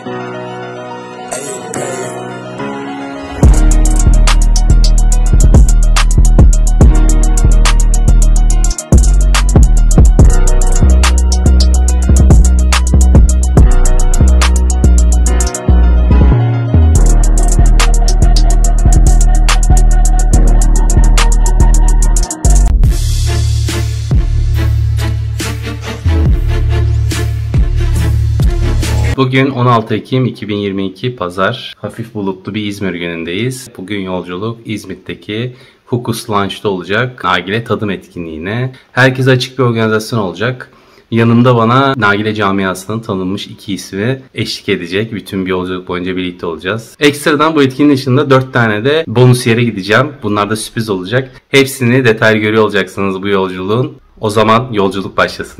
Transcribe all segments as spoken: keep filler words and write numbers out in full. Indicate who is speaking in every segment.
Speaker 1: Bugün on altı Ekim iki bin yirmi iki Pazar. Hafif bulutlu bir İzmir günündeyiz. Bugün yolculuk İzmit'teki Hukus Lounge'da olacak. Nargile tadım etkinliğine. Herkese açık bir organizasyon olacak. Yanımda bana nargile camiasının tanınmış iki ismi eşlik edecek. Bütün bir yolculuk boyunca birlikte olacağız. Ekstradan bu etkinliğin dışında dört tane de bonus yere gideceğim. Bunlar da sürpriz olacak. Hepsini detaylı görüyor olacaksınız bu yolculuğun. O zaman yolculuk başlasın.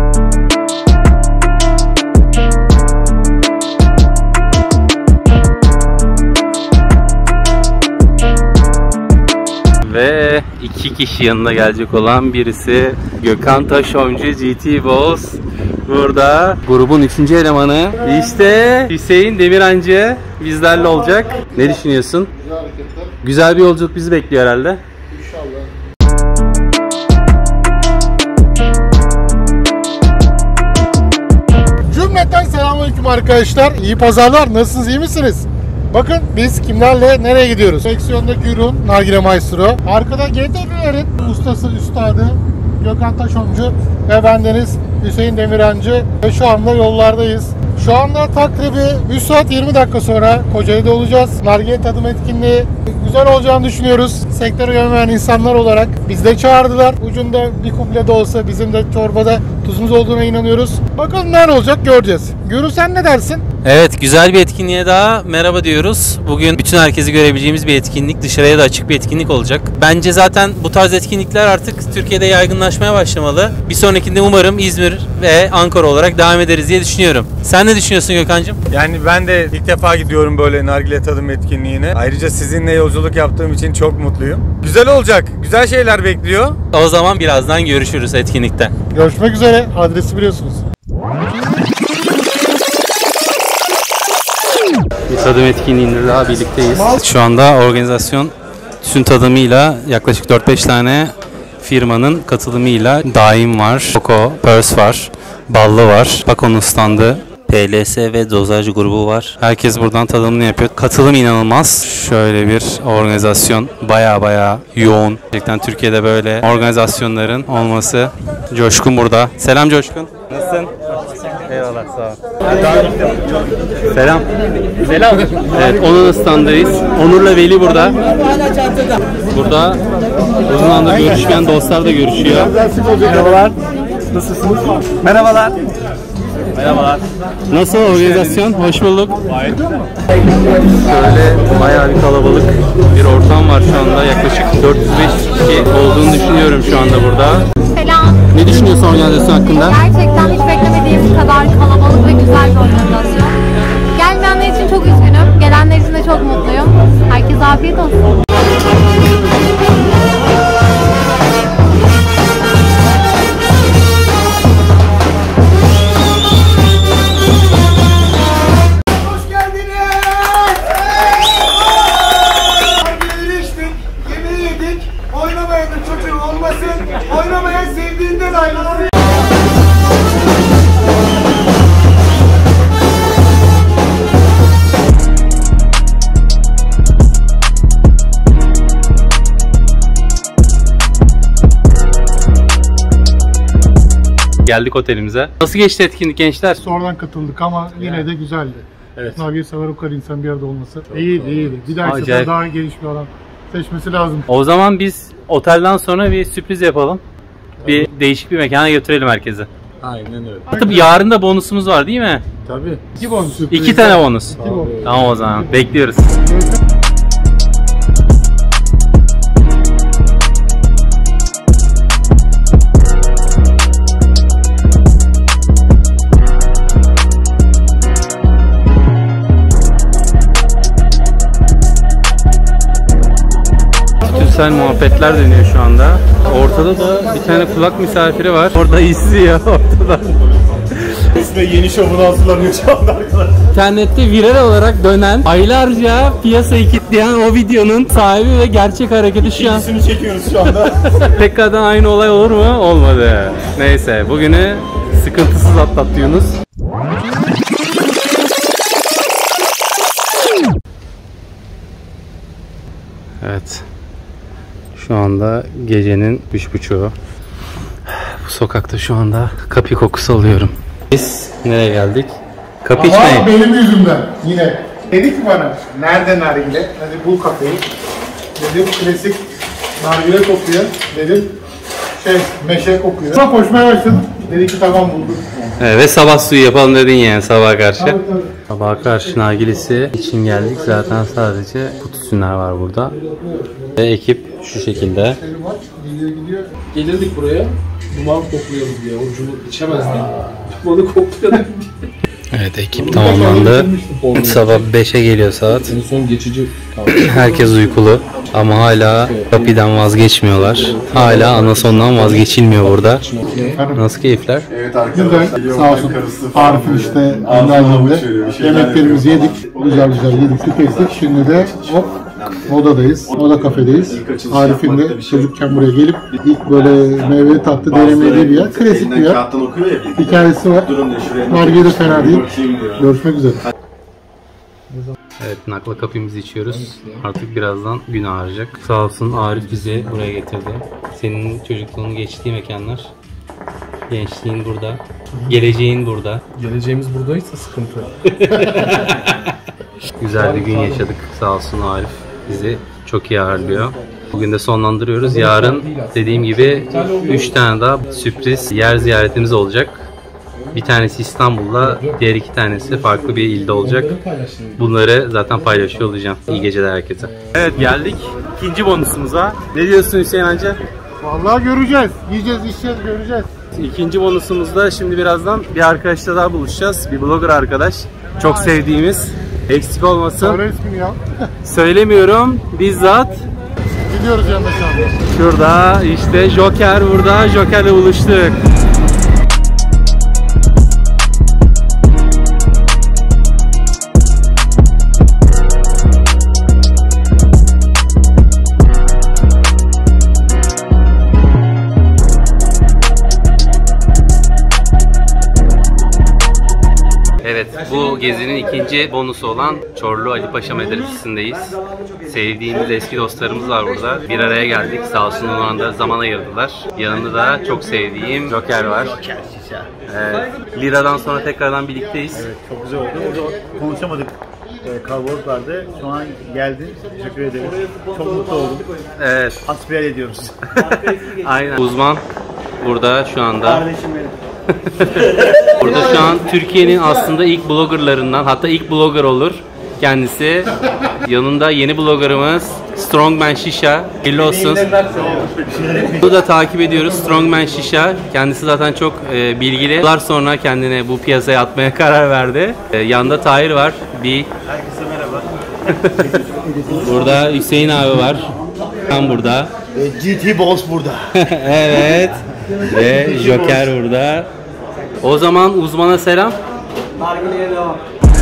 Speaker 1: Ve iki kişi yanına gelecek olan birisi Gökhan Taşomcu G T Boss. Burada grubun üçüncü elemanı işte Hüseyin Demirencı bizlerle olacak. Ne düşünüyorsun?
Speaker 2: Güzel hareketler.
Speaker 1: Güzel bir yolculuk bizi bekliyor herhalde.
Speaker 2: İnşallah. Cümleten selamünaleyküm arkadaşlar. İyi pazarlar. Nasılsınız? İyi misiniz? Bakın biz kimlerle nereye gidiyoruz? Seksiyondaki ürün Nargile Maestro. Arkada G T B'lerin ustası, üstadı Gökhan Taşomcu ve bendeniz Hüseyin Demirencı. Ve şu anda yollardayız. Şu anda takribi üç saat yirmi dakika sonra Kocaeli'de olacağız. Nargile tadım etkinliği güzel olacağını düşünüyoruz. Sektöre yönelen insanlar olarak bizi de çağırdılar. Ucunda bir kuple de olsa bizim de çorbada tuzumuz olduğuna inanıyoruz. Bakalım ne olacak göreceğiz. Gürü sen ne dersin?
Speaker 3: Evet, güzel bir etkinliğe daha merhaba diyoruz. Bugün bütün herkesi görebileceğimiz bir etkinlik, dışarıya da açık bir etkinlik olacak. Bence zaten bu tarz etkinlikler artık Türkiye'de yaygınlaşmaya başlamalı. Bir sonrakinde umarım İzmir ve Ankara olarak devam ederiz diye düşünüyorum. Sen ne düşünüyorsun Gökhan'cığım?
Speaker 4: Yani ben de ilk defa gidiyorum böyle nargile tadım etkinliğine. Ayrıca sizinle yolculuk yaptığım için çok mutluyum. Güzel olacak, güzel şeyler bekliyor.
Speaker 3: O zaman birazdan görüşürüz etkinlikte.
Speaker 2: Görüşmek üzere. Adresi biliyorsunuz.
Speaker 1: Bir tadım etkinliğinde daha birlikteyiz. Şu anda organizasyon tüm tadımıyla yaklaşık dört beş tane firmanın katılımıyla Daim var, Coco, Purse var, Ballı var, Paco'nun standı, P L S ve dozaj grubu var. Herkes buradan tadımını yapıyor. Katılım inanılmaz. Şöyle bir organizasyon baya baya yoğun. Gerçekten Türkiye'de böyle organizasyonların olması. Coşkun burada. Selam Coşkun. Nasılsın? Eyvallah, sağ ol. Selam. Selam. Evet, Onur'un standındayız. Onur'la Veli burada. Burada uzun zamandır görüşmeyen dostlar da görüşüyor.
Speaker 2: Merhabalar. Nasılsınız? Merhabalar.
Speaker 1: Merhabalar. Nasıl organizasyon? Hoş bulduk. Şöyle bayağı bir kalabalık bir ortam var şu anda. Yaklaşık dört yüz beş yüz kişi olduğunu düşünüyorum şu anda burada.
Speaker 5: Selam.
Speaker 1: Ne düşünüyorsun organizasyon hakkında?
Speaker 5: Gerçekten hiç beklemediğim kadar kalabalık ve güzel bir organizasyon. Gelmeyenler için çok üzgünüm. Gelenler için de çok mutluyum. Herkese afiyet olsun.
Speaker 1: Geldik otelimize. Nasıl geçti etkinlik gençler?
Speaker 2: Sonradan katıldık ama yine de güzeldi.
Speaker 1: Evet.
Speaker 2: Nargile sever o kadar insan bir arada olması. İyiydi, iyiydi. Bir dahaki
Speaker 1: Acayip.
Speaker 2: sefer daha geniş bir alan seçmesi lazım.
Speaker 1: O zaman biz otelden sonra bir sürpriz yapalım. Bir değişik bir mekana götürelim herkese.
Speaker 4: Aynen öyle.
Speaker 1: Tabii yarın da bonusumuz var değil mi?
Speaker 4: Tabii.
Speaker 2: İki bonus.
Speaker 1: İki tane bonus.
Speaker 2: İki bonus.
Speaker 1: Tamam o zaman. Bekliyoruz. Türsel muhabbetler dönüyor şu anda. Ortada da bir tane kulak misafiri var. Orada izliyor ortada.
Speaker 4: Aras Bey yeni şovunu hazırlanıyor şu anda arkadaşlar.
Speaker 3: İnternette viral olarak dönen, aylarca piyasayı kitleyen o videonun sahibi ve gerçek hareketi şu an.
Speaker 4: İkisini çekiyoruz şu anda.
Speaker 3: Tekrardan aynı olay olur mu? Olmadı. Neyse, bugünü sıkıntısız atlattı Yunus. Evet. Şu anda gecenin üç buçuğu. Bu sokakta şu anda kapı kokusu alıyorum. Biz nereye geldik? Kapı içmeye.
Speaker 2: Ama benim yüzümden yine. Dedi ki bana, nerede nargile? Hadi bul kafeyi. Dedim klasik nargile kokuyor. Dedim şey meşe kokuyor. Çok koşmaya başladım. Dedi ki tamam buldum.
Speaker 3: Evet, ve sabah suyu yapalım dedin yani sabaha karşı.
Speaker 2: Tabii, tabii.
Speaker 3: Sabaha karşı nargilesi için geldik. Zaten sadece kutusunlar var burada. Ve ekip şu şekilde.
Speaker 6: Gelirdik buraya, duman koklayalım diye, orucunu içemezdik. Dumanı koklayalım.
Speaker 3: Evet, ekip tamamlandı. Sabah beşe geliyor saat.
Speaker 6: En son geçici
Speaker 3: Herkes uykulu ama hala kapıdan vazgeçmiyorlar. Hala anasondan vazgeçilmiyor burada. Nasıl keyifler?
Speaker 2: Güzel, sağ olsun. Arif'in işte önderliğinde yemeklerimizi yedik. Güzel güzel yedik, tükettik. Şimdi de hop Moda'dayız, Moda kafedeyiz. Arif'in de çocukken buraya gelip ilk böyle meyveli tatlı denemediği bir yer. Klasik bir yer. Hikayesi var. Nargile de fena değil. Görüşmek üzere.
Speaker 3: Evet, nakla kapımızı içiyoruz. Artık birazdan gün ağaracak. Sağ olsun Arif bizi buraya getirdi. Senin çocukluğunu geçtiği mekanlar. Gençliğin burada. Geleceğin burada.
Speaker 6: geleceğimiz buradaysa sıkıntı.
Speaker 3: Güzel bir gün yaşadık. Sağ olsun Arif bizi çok iyi ağırlıyor. Bugün de sonlandırıyoruz. Yarın dediğim gibi üç tane daha sürpriz yer ziyaretimiz olacak. Bir tanesi İstanbul'da, diğer iki tanesi farklı bir ilde olacak. Bunları zaten paylaşıyor olacağım. İyi geceler herkese. Evet, geldik ikinci bonusumuza. Ne diyorsun Hüseyin Hacı?
Speaker 2: Vallahi göreceğiz. Yiyeceğiz, içeceğiz, göreceğiz.
Speaker 3: İkinci bonusumuzda şimdi birazdan bir arkadaşla daha buluşacağız. Bir blogger arkadaş. Çok sevdiğimiz. Eksik olmasın.
Speaker 2: Söyle ismini ya.
Speaker 3: Söylemiyorum. Bizzat.
Speaker 2: Gidiyoruz yanında şu anda.
Speaker 3: Şurada işte Joker burada. Joker'le buluştuk. Evet, bu gezinin ikinci bonusu olan Çorlu Ali Paşa Medresesi'ndeyiz. Sevdiğimiz eski dostlarımız var burada. Bir araya geldik. Sağ olsun onlar da zaman ayırdılar. Yanında da çok sevdiğim Joker var.
Speaker 7: Joker şişe.
Speaker 3: Evet. Lira'dan sonra tekrardan birlikteyiz.
Speaker 7: Evet, çok güzel oldu. Orada konuşamadık. Ee, kalabalık vardı. Şu an geldi. Teşekkür ederim. Çok mutlu oldum.
Speaker 3: Evet.
Speaker 7: Hasbihal ediyoruz.
Speaker 3: Aynen. Uzman burada şu anda.
Speaker 7: Kardeşim benim.
Speaker 3: Burada şu an Türkiye'nin aslında ilk bloggerlarından, hatta ilk blogger olur kendisi. Yanında yeni bloggerımız Strongman Shisha. Hayırlı olsun. Bunu da takip ediyoruz. Strongman Shisha. Kendisi zaten çok e, bilgili. Yıllar sonra kendine bu piyasaya atmaya karar verdi. E, yanında Tahir var. Bir.
Speaker 7: Herkese merhaba.
Speaker 3: Burada Hüseyin abi var. Tam burada.
Speaker 7: G T Boss burada.
Speaker 3: Evet. Ve Joker burada. O zaman uzmana selam.
Speaker 7: Nargile'ye devam.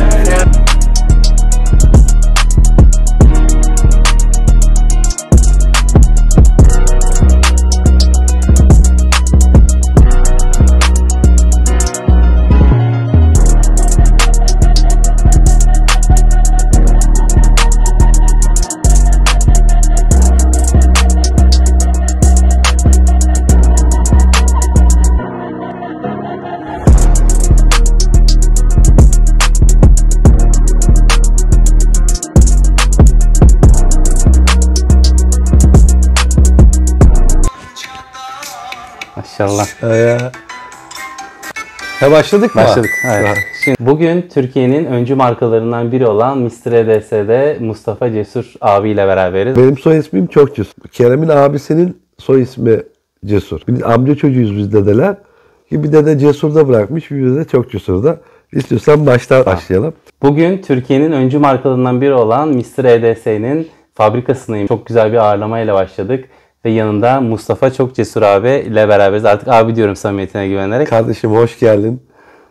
Speaker 3: Maşallah.
Speaker 8: Ee, ya başladık mı?
Speaker 3: Başladık. Evet. Şimdi bugün Türkiye'nin öncü markalarından biri olan mister E D S'de Mustafa Cesur abiyle beraberiz.
Speaker 8: Benim soy ismim çok Cesur. Kerem'in abisinin soy ismi Cesur. Biz amca çocuğuyuz biz dedeler. Bir dede Cesur'da bırakmış, bir dede çok Cesur'da. İstiyorsan baştan başlayalım.
Speaker 3: Bugün Türkiye'nin öncü markalarından biri olan mister E D S'nin fabrikasındayım. Çok güzel bir ağırlamayla başladık. Ve yanında Mustafa Çok Cesur abi ile beraberiz. Artık abi diyorum samimiyetine güvenerek.
Speaker 8: Kardeşim hoş geldin.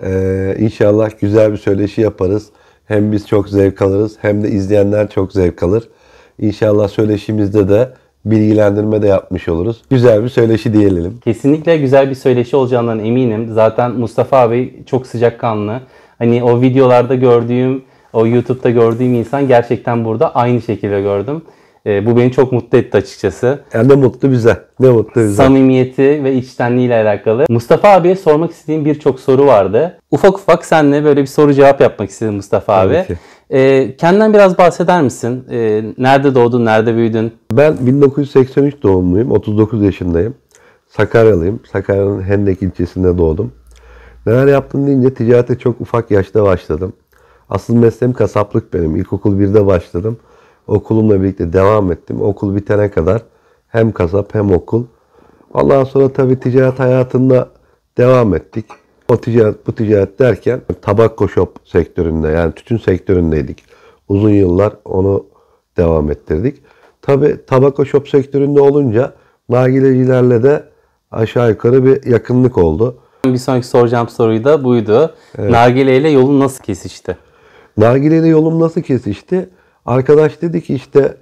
Speaker 8: Ee, inşallah güzel bir söyleşi yaparız. Hem biz çok zevk alırız hem de izleyenler çok zevk alır. İnşallah söyleşimizde de bilgilendirme de yapmış oluruz. Güzel bir söyleşi diyelim.
Speaker 3: Kesinlikle güzel bir söyleşi olacağından eminim. Zaten Mustafa abi çok sıcakkanlı. Hani o videolarda gördüğüm, o YouTube'da gördüğüm insan gerçekten burada aynı şekilde gördüm. E, bu beni çok mutlu etti açıkçası.
Speaker 8: Yani ne mutlu bize. Ne mutlu bize.
Speaker 3: Samimiyeti ve içtenliğiyle alakalı. Mustafa abiye sormak istediğim birçok soru vardı. Ufak ufak seninle böyle bir soru cevap yapmak istedim Mustafa abi.
Speaker 8: Tabii ki.
Speaker 3: E, kendinden biraz bahseder misin? E, nerede doğdun, nerede büyüdün?
Speaker 8: Ben bin dokuz yüz seksen üç doğumluyum. otuz dokuz yaşındayım. Sakaryalıyım. Sakarya'nın Hendek ilçesinde doğdum. Neler yaptım deyince ticarete çok ufak yaşta başladım. Asıl mesleğim kasaplık benim. İlkokul birde başladım. Okulumla birlikte devam ettim. Okul bitene kadar hem kasap hem okul. Ondan sonra tabii ticaret hayatında devam ettik. O ticaret, bu ticaret derken tabakko shop sektöründe, yani tütün sektöründeydik. Uzun yıllar onu devam ettirdik. Tabii tabakko shop sektöründe olunca nargilecilerle de aşağı yukarı bir yakınlık oldu.
Speaker 3: Bir sonraki soracağım soruyu da buydu.
Speaker 8: Evet.
Speaker 3: Nargile ile yolun nasıl kesişti?
Speaker 8: Nargile ile yolum nasıl kesişti? Arkadaş dedi ki işte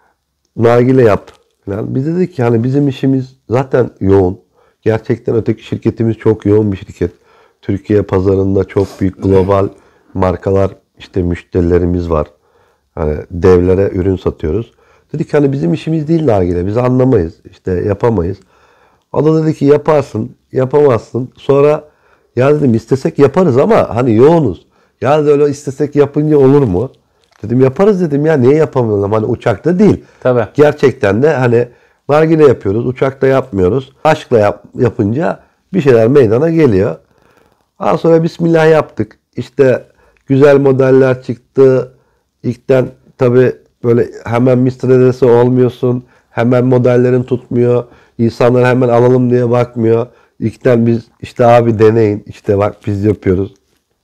Speaker 8: nargile yap falan. Biz dedik ki hani bizim işimiz zaten yoğun. Gerçekten öteki şirketimiz çok yoğun bir şirket. Türkiye pazarında çok büyük global markalar, işte müşterilerimiz var. Hani devlere ürün satıyoruz. Dedik hani bizim işimiz değil nargile. Biz anlamayız. İşte yapamayız. O da dedi ki yaparsın, yapamazsın. Sonra ya dedim istesek yaparız ama hani yoğunuz. Ya öyle istesek yapınca olur mu? Dedim yaparız dedim ya, niye yapamıyorum? Hani uçakta değil.
Speaker 3: Tabii.
Speaker 8: Gerçekten de hani nargile yapıyoruz, uçakta yapmıyoruz. Aşkla yap, yapınca bir şeyler meydana geliyor. Daha sonra bismillah yaptık. İşte güzel modeller çıktı. İlkten tabii böyle hemen mister Edesi olmuyorsun. Hemen modellerin tutmuyor. İnsanlar hemen alalım diye bakmıyor. İlkten biz işte abi deneyin, işte bak biz yapıyoruz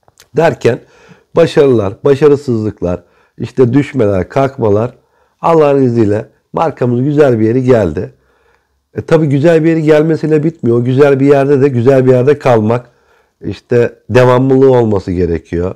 Speaker 8: derken başarılar, başarısızlıklar, işte düşmeler, kalkmalar, Allah'ın izniyle markamız güzel bir yere geldi. E, tabii güzel bir yere gelmesiyle bitmiyor. Güzel bir yerde de güzel bir yerde kalmak, işte devamlılığı olması gerekiyor.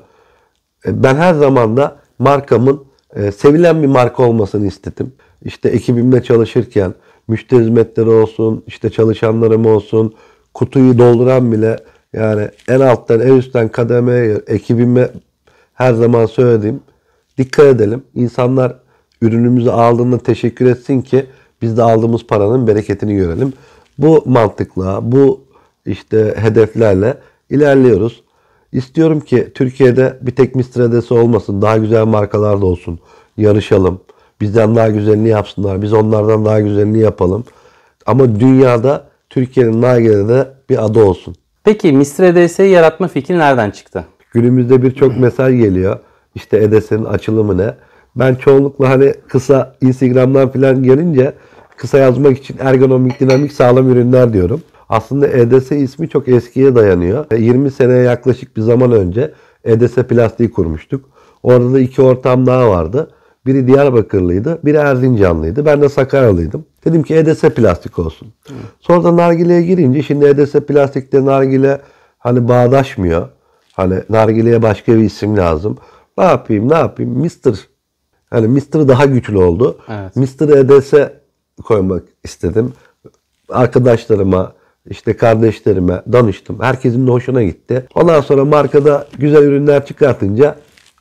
Speaker 8: E, ben her zaman da markamın e, sevilen bir marka olmasını istedim. İşte ekibimle çalışırken müşteri hizmetleri olsun, işte çalışanlarım olsun, kutuyu dolduran bile, yani en alttan en üstten kademeye ekibime her zaman söylediğim, dikkat edelim. İnsanlar ürünümüzü aldığında teşekkür etsin ki biz de aldığımız paranın bereketini görelim. Bu mantıkla, bu işte hedeflerle ilerliyoruz. İstiyorum ki Türkiye'de bir tek mister Edesi olmasın, daha güzel markalar da olsun. Yarışalım. Bizden daha güzelini yapsınlar. Biz onlardan daha güzelini yapalım. Ama dünyada Türkiye'nin nargilede bir adı olsun.
Speaker 3: Peki mister Edesi'yi yaratma fikri nereden çıktı?
Speaker 8: Günümüzde birçok mesaj geliyor. İşte Edesi'nin açılımı ne? Ben çoğunlukla hani kısa Instagram'dan falan gelince kısa yazmak için ergonomik, dinamik, sağlam ürünler diyorum. Aslında Edesi ismi çok eskiye dayanıyor. yirmi seneye yaklaşık bir zaman önce Edesi Plastiği kurmuştuk. Orada da iki ortam daha vardı. Biri Diyarbakırlıydı, biri Erzincanlıydı. Ben de Sakaryalıydım. Dedim ki Edesi Plastik olsun. Hı. Sonra da nargileye girince şimdi Edesi Plastik'te nargile hani bağdaşmıyor. Hani nargileye başka bir isim lazım. Ne yapayım ne yapayım? mister Hani mister daha güçlü oldu.
Speaker 3: Evet.
Speaker 8: mister Edesi koymak istedim. Arkadaşlarıma, işte kardeşlerime danıştım. Herkesin de hoşuna gitti. Ondan sonra markada güzel ürünler çıkartınca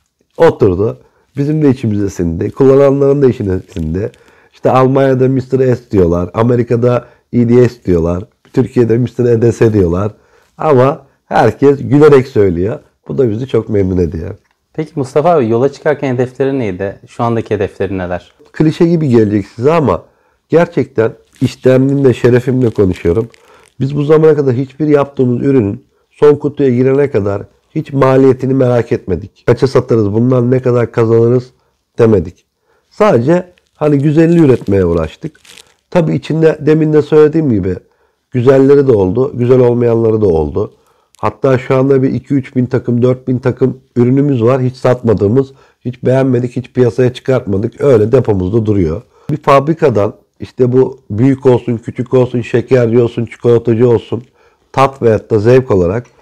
Speaker 8: oturdu. Bizim de içimize sindi. Kullananların da içine sindi. İşte Almanya'da mister S diyorlar. Amerika'da E D S diyorlar. Türkiye'de mister Edesi diyorlar. Ama herkes gülerek söylüyor. Bu da bizi çok memnun ediyor.
Speaker 3: Peki Mustafa abi, yola çıkarken hedefleri neydi? Şu andaki hedefleri neler?
Speaker 8: Klişe gibi gelecek size ama gerçekten işlemimle, şerefimle konuşuyorum. Biz bu zamana kadar hiçbir yaptığımız ürünün son kutuya girene kadar hiç maliyetini merak etmedik. Kaça satarız, bundan ne kadar kazanırız demedik. Sadece hani güzelini üretmeye uğraştık. Tabii içinde demin de söylediğim gibi güzelleri de oldu, güzel olmayanları da oldu. Hatta şu anda bir iki üç bin takım, dört bin takım ürünümüz var. Hiç satmadığımız, hiç beğenmedik, hiç piyasaya çıkartmadık. Öyle depomuzda duruyor. Bir fabrikadan işte bu büyük olsun, küçük olsun, şekerci olsun, çikolatacı olsun, tat veyahut da zevk olarak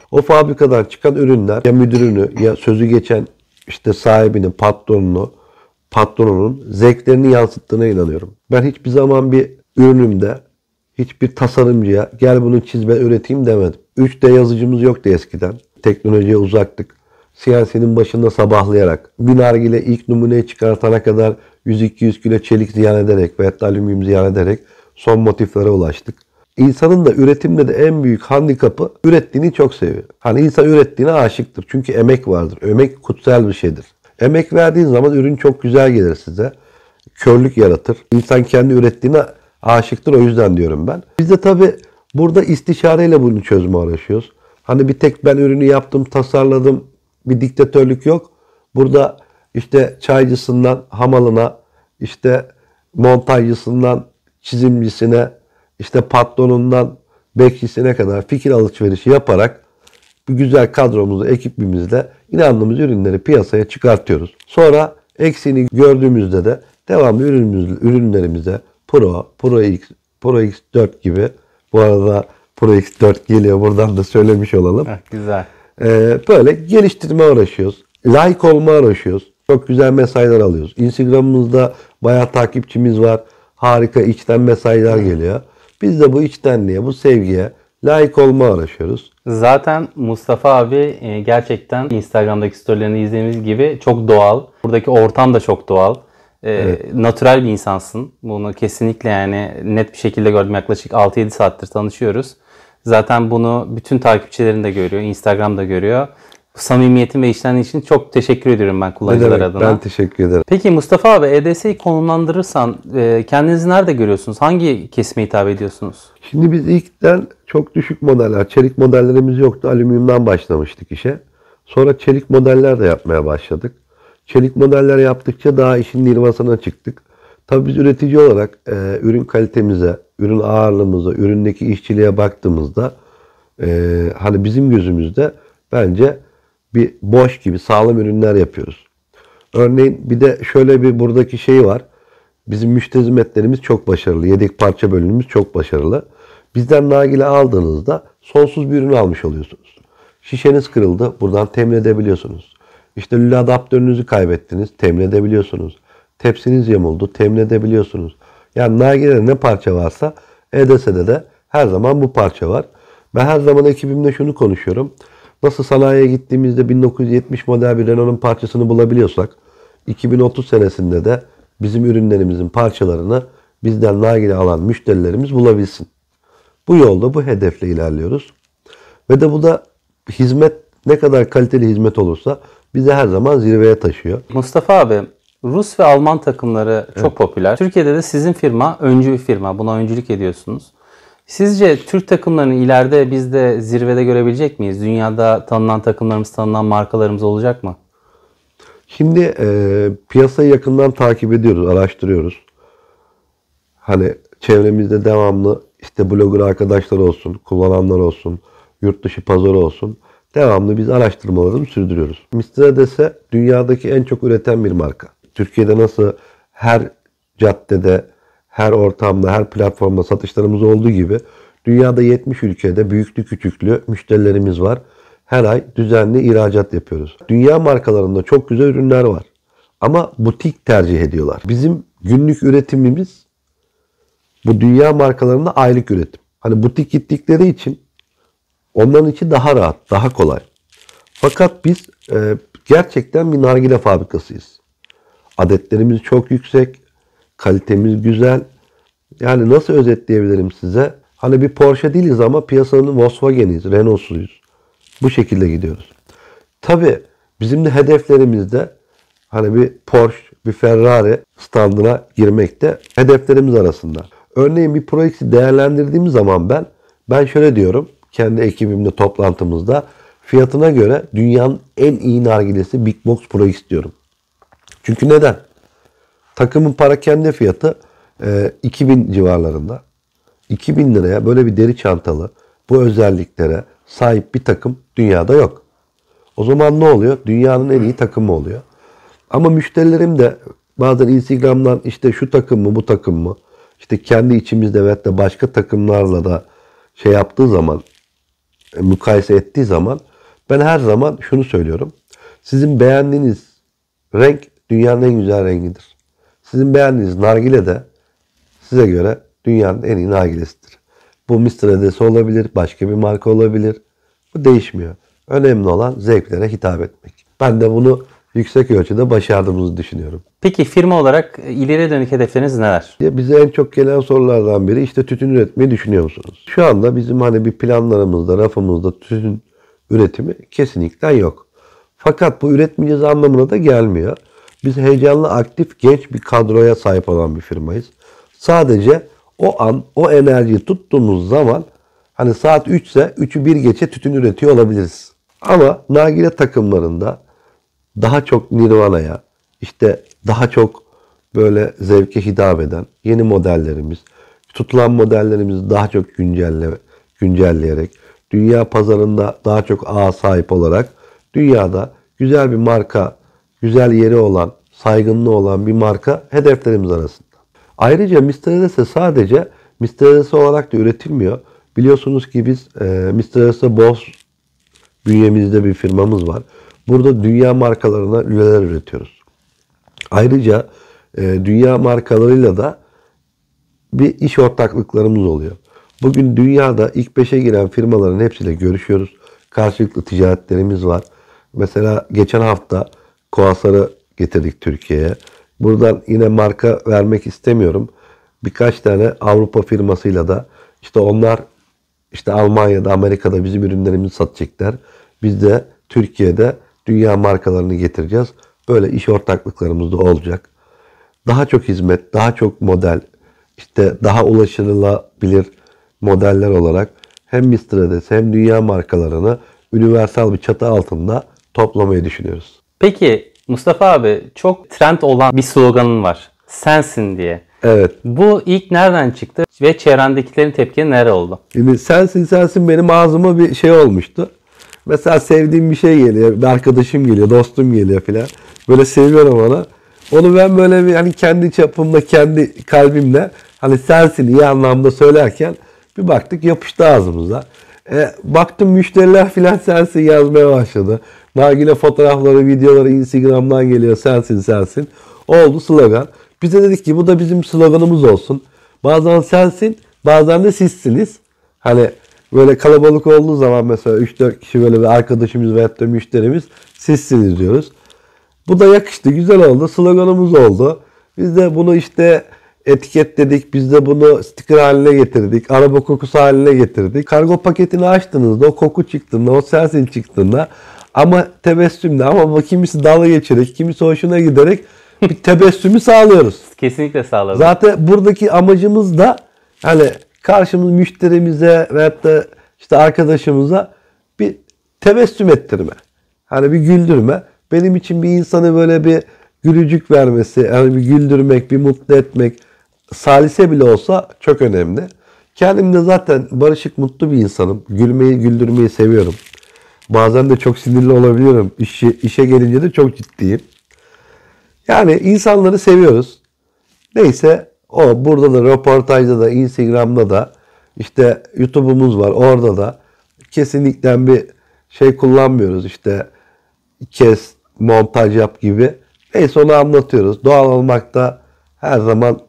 Speaker 8: O fabrikadan çıkan ürünler ya müdürünü ya sözü geçen işte sahibini, patronunu, patronunun zevklerini yansıttığına inanıyorum. Ben hiçbir zaman bir ürünümde hiçbir tasarımcıya gel bunu çiz ben üreteyim demedim. üç D yazıcımız yoktu eskiden. Teknolojiye uzaktık. C N C'nin başında sabahlayarak, bir nargile ilk numuneyi çıkartana kadar yüz iki yüz kilo çelik ziyan ederek veya alüminyum ziyan ederek son motiflere ulaştık. İnsanın da üretimde de en büyük handikapı ürettiğini çok seviyor. Hani insan ürettiğine aşıktır. Çünkü emek vardır. Emek kutsal bir şeydir. Emek verdiğin zaman ürün çok güzel gelir size. Körlük yaratır. İnsan kendi ürettiğine aşıktır, o yüzden diyorum ben. Biz de tabii burada istişareyle bunu çözme uğraşıyoruz. Hani bir tek ben ürünü yaptım, tasarladım, bir diktatörlük yok. Burada işte çaycısından hamalına, işte montajcısından çizimcisine, işte patronundan bekçisine kadar fikir alışverişi yaparak bir güzel kadromuzu, ekibimizle inandığımız ürünleri piyasaya çıkartıyoruz. Sonra eksiğini gördüğümüzde de devamlı ürünümüz, ürünlerimize Pro, Pro X, Pro X dört gibi, bu arada Pro X dört geliyor, buradan da söylemiş olalım.
Speaker 3: Heh, güzel.
Speaker 8: Ee, böyle geliştirme uğraşıyoruz. Like olma uğraşıyoruz. Çok güzel mesajlar alıyoruz. Instagram'ımızda bayağı takipçimiz var. Harika içten mesajlar geliyor. Biz de bu içtenliğe, bu sevgiye layık olma uğraşıyoruz.
Speaker 3: Zaten Mustafa abi e, gerçekten Instagram'daki storylerini izlediğimiz gibi çok doğal. Buradaki ortam da çok doğal. E, evet. Natürel bir insansın. Bunu kesinlikle yani net bir şekilde gördüm. Yaklaşık altı yedi saattir tanışıyoruz. Zaten bunu bütün takipçilerin de görüyor. Instagram'da görüyor. Bu samimiyetin ve içtenliğin için çok teşekkür ediyorum ben kullanıcılar adına.
Speaker 8: Ben teşekkür ederim.
Speaker 3: Peki Mustafa abi, E D S'yi konumlandırırsan e, kendinizi nerede görüyorsunuz? Hangi kesime hitap ediyorsunuz?
Speaker 8: Şimdi biz ilkten çok düşük modeller, çelik modellerimiz yoktu. Alüminyumdan başlamıştık işe. Sonra çelik modeller de yapmaya başladık. Çelik modeller yaptıkça daha işin nirvasına çıktık. Tabii biz üretici olarak e, ürün kalitemize, ürün ağırlığımıza, üründeki işçiliğe baktığımızda e, hani bizim gözümüzde bence bir boş gibi sağlam ürünler yapıyoruz. Örneğin bir de şöyle bir buradaki şey var. Bizim müşteri hizmetlerimiz çok başarılı. Yedek parça bölümümüz çok başarılı. Bizden nargile aldığınızda sonsuz bir ürün almış oluyorsunuz. Şişeniz kırıldı, buradan temin edebiliyorsunuz. İşte lüle adaptörünüzü kaybettiniz, temin edebiliyorsunuz. Tepsiniz yamuldu, temin edebiliyorsunuz. Yani nargilede ne parça varsa E D S'de de her zaman bu parça var. Ben her zaman ekibimle şunu konuşuyorum. Nasıl sanayiye gittiğimizde bin dokuz yüz yetmiş model bir Renault'un parçasını bulabiliyorsak, iki bin otuz senesinde de bizim ürünlerimizin parçalarını bizden nargile alan müşterilerimiz bulabilsin. Bu yolda, bu hedefle ilerliyoruz. Ve de bu da hizmet, ne kadar kaliteli hizmet olursa bizi her zaman zirveye taşıyor.
Speaker 3: Mustafa abi, Rus ve Alman takımları çok evet. popüler. Türkiye'de de sizin firma öncü bir firma. Buna öncülük ediyorsunuz. Sizce Türk takımlarını ileride biz de zirvede görebilecek miyiz? Dünyada tanınan takımlarımız, tanınan markalarımız olacak mı?
Speaker 8: Şimdi e, piyasayı yakından takip ediyoruz, araştırıyoruz. Hani çevremizde devamlı işte blogger arkadaşlar olsun, kullananlar olsun, yurt dışı pazarı olsun. Devamlı biz araştırmalarımızı sürdürüyoruz. mister Edes'e dünyadaki en çok üreten bir marka. Türkiye'de nasıl her caddede, her ortamda, her platformda satışlarımız olduğu gibi dünyada yetmiş ülkede büyüklü küçüklü müşterilerimiz var. Her ay düzenli ihracat yapıyoruz. Dünya markalarında çok güzel ürünler var. Ama butik tercih ediyorlar. Bizim günlük üretimimiz bu dünya markalarında aylık üretim. Hani butik gittikleri için onların için daha rahat, daha kolay. Fakat biz e, gerçekten bir nargile fabrikasıyız. Adetlerimiz çok yüksek, kalitemiz güzel. Yani nasıl özetleyebilirim size? Hani bir Porsche değiliz ama piyasanın Volkswagen'iyiz, Renault'suyuz. Bu şekilde gidiyoruz. Tabii bizim de hedeflerimizde hani bir Porsche, bir Ferrari standına girmekte hedeflerimiz arasında. Örneğin bir Pro X'i değerlendirdiğim zaman ben ben şöyle diyorum. Kendi ekibimle toplantımızda fiyatına göre dünyanın en iyi nargilesi Big Box Pro X diyorum. Çünkü neden? Takımın parakende fiyatı e, iki bin civarlarında. iki bin liraya böyle bir deri çantalı bu özelliklere sahip bir takım dünyada yok. O zaman ne oluyor? Dünyanın en iyi takımı oluyor. Ama müşterilerim de bazen Instagram'dan işte şu takım mı bu takım mı işte kendi içimizde ve hatta başka takımlarla da şey yaptığı zaman mukayese ettiği zaman ben her zaman şunu söylüyorum. Sizin beğendiğiniz renk dünyanın en güzel rengidir. Sizin beğendiğiniz nargile de size göre dünyanın en iyi nargilesidir. Bu mister Edison olabilir, başka bir marka olabilir. Bu değişmiyor. Önemli olan zevklere hitap etmek. Ben de bunu yüksek ölçüde başardığımızı düşünüyorum.
Speaker 3: Peki firma olarak ileriye dönük hedefleriniz neler?
Speaker 8: Bize en çok gelen sorulardan biri işte tütün üretmeyi düşünüyor musunuz? Şu anda bizim hani bir planlarımızda, rafımızda tütün üretimi kesinlikle yok. Fakat bu üretmeyeceğiz anlamına da gelmiyor. Biz heyecanlı, aktif, genç bir kadroya sahip olan bir firmayız. Sadece o an, o enerjiyi tuttuğumuz zaman hani saat üç ise üçü bir geçe tütün üretiyor olabiliriz. Ama nargile takımlarında daha çok Nirvana'ya, işte daha çok böyle zevke hitap eden yeni modellerimiz, tutulan modellerimizi daha çok güncelle, güncelleyerek, dünya pazarında daha çok ağa sahip olarak dünyada güzel bir marka, güzel yeri olan, saygınlığı olan bir marka hedeflerimiz arasında. Ayrıca mister Edison sadece mister Edison olarak da üretilmiyor. Biliyorsunuz ki biz e, mister Edison Boss bünyemizde bir firmamız var. Burada dünya markalarına lüleler üretiyoruz. Ayrıca e, dünya markalarıyla da bir iş ortaklıklarımız oluyor. Bugün dünyada ilk beşe giren firmaların hepsiyle görüşüyoruz. Karşılıklı ticaretlerimiz var. Mesela geçen hafta Koasar'ı getirdik Türkiye'ye. Buradan yine marka vermek istemiyorum. Birkaç tane Avrupa firmasıyla da işte onlar işte Almanya'da, Amerika'da bizim ürünlerimizi satacaklar. Biz de Türkiye'de dünya markalarını getireceğiz. Böyle iş ortaklıklarımız da olacak. Daha çok hizmet, daha çok model, işte daha ulaşılabilir modeller olarak hem mister Edison hem dünya markalarını universal bir çatı altında toplamayı düşünüyoruz.
Speaker 3: Peki Mustafa abi, çok trend olan bir sloganın var. Sensin diye.
Speaker 8: Evet.
Speaker 3: Bu ilk nereden çıktı ve çevrendekilerin tepkileri nere oldu?
Speaker 8: Şimdi sensin sensin benim ağzıma bir şey olmuştu. Mesela sevdiğim bir şey geliyor, bir arkadaşım geliyor, dostum geliyor filan. Böyle seviyorum ona. Onu ben böyle bir hani kendi çapımda, kendi kalbimle hani sensin iyi anlamda söylerken bir baktık yapıştı ağzımıza. E, baktım müşteriler filan sensin yazmaya başladı. Nargile fotoğrafları, videoları Instagram'dan geliyor, sensin sensin. Oldu slogan. Biz de dedik ki bu da bizim sloganımız olsun. Bazen sensin, bazen de sizsiniz. Hani böyle kalabalık olduğu zaman mesela üç dört kişi böyle bir arkadaşımız veyahut da müşterimiz sizsiniz diyoruz. Bu da yakıştı, güzel oldu, sloganımız oldu. Biz de bunu işte etiketledik, biz de bunu sticker haline getirdik, araba kokusu haline getirdik. Kargo paketini açtığınızda o koku çıktığında, o sensin çıktığında ama tebessümle ama kimisi dalga geçerek, kimisi hoşuna giderek bir tebessümü sağlıyoruz.
Speaker 3: Kesinlikle sağladı.
Speaker 8: Zaten buradaki amacımız da hani karşımız müşterimize veyahut da işte arkadaşımıza bir tebessüm ettirme. Hani bir güldürme. Benim için bir insanı böyle bir gülücük vermesi, yani bir güldürmek, bir mutlu etmek salise bile olsa çok önemli. Kendim de zaten barışık, mutlu bir insanım. Gülmeyi, güldürmeyi seviyorum. Bazen de çok sinirli olabiliyorum. İşe, işe gelince de çok ciddiyim. Yani insanları seviyoruz. Neyse o burada da röportajda da Instagram'da da işte YouTube'umuz var orada da kesinlikle bir şey kullanmıyoruz işte kes montaj yap gibi. Neyse onu anlatıyoruz. Doğal olmakta her zaman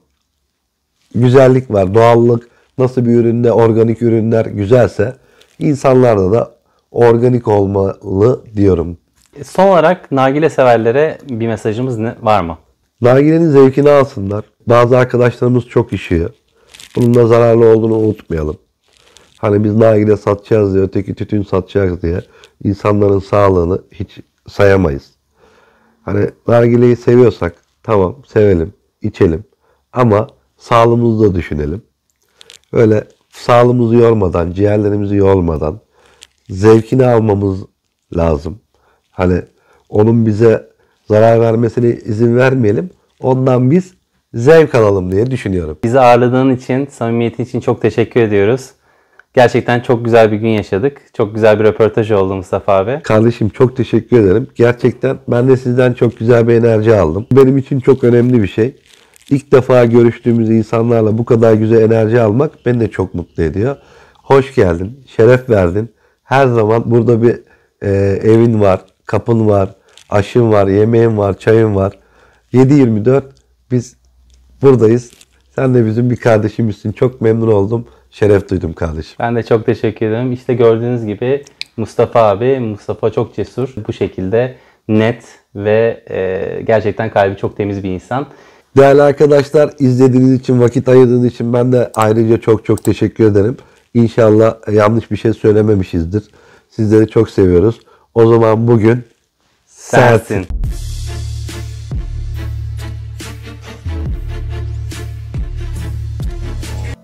Speaker 8: güzellik var. Doğallık nasıl bir üründe organik ürünler güzelse insanlarda da organik olmalı diyorum.
Speaker 3: Son olarak nargile severlere bir mesajımız ne, var mı?
Speaker 8: Nargilenin zevkini alsınlar. Bazı arkadaşlarımız çok işiyor. Bunun da zararlı olduğunu unutmayalım. Hani biz nargile satacağız diye, öteki tütün satacağız diye insanların sağlığını hiç sayamayız. Hani nargileyi seviyorsak tamam sevelim, içelim. Ama sağlığımızı da düşünelim. Öyle sağlığımızı yormadan, ciğerlerimizi yormadan zevkini almamız lazım. Hani onun bize zarar vermesine izin vermeyelim. Ondan biz zevk alalım diye düşünüyorum.
Speaker 3: Bizi ağırladığın için, samimiyetin için çok teşekkür ediyoruz. Gerçekten çok güzel bir gün yaşadık. Çok güzel bir röportaj oldu Mustafa abi.
Speaker 8: Kardeşim çok teşekkür ederim. Gerçekten ben de sizden çok güzel bir enerji aldım. Benim için çok önemli bir şey. İlk defa görüştüğümüz insanlarla bu kadar güzel enerji almak beni de çok mutlu ediyor. Hoş geldin, şeref verdin. Her zaman burada bir e, evin var, kapın var, aşın var, yemeğin var, çayın var. yedi yirmi dört biz buradayız. Sen de bizim bir kardeşimizsin. Çok memnun oldum. Şeref duydum kardeşim.
Speaker 1: Ben de çok teşekkür ederim. İşte gördüğünüz gibi Mustafa abi, Mustafa çok cesur. Bu şekilde net ve e, gerçekten kalbi çok temiz bir insan.
Speaker 8: Değerli arkadaşlar, izlediğiniz için, vakit ayırdığınız için ben de ayrıca çok çok teşekkür ederim. İnşallah yanlış bir şey söylememişizdir. Sizleri çok seviyoruz. O zaman bugün sensin.
Speaker 1: Sensin.